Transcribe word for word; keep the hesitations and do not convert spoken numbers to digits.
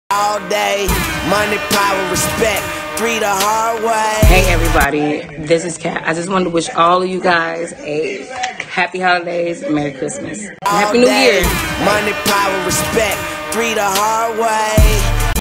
All day, money, power, respect, three the hard way. Hey everybody, this is Kat. I just wanted to wish all of you guys a happy holidays, Merry Christmas, and Happy New Year. Money, power, respect, three the hard way.